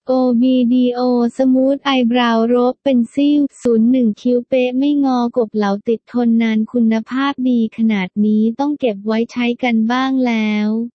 OBDO สมูทไอบราวโรบเป็นซิ่ว01คิ้วเป๊ะไม่งอกบเหลาติดทนนานคุณภาพดีขนาดนี้ต้องเก็บไว้ใช้กันบ้างแล้ว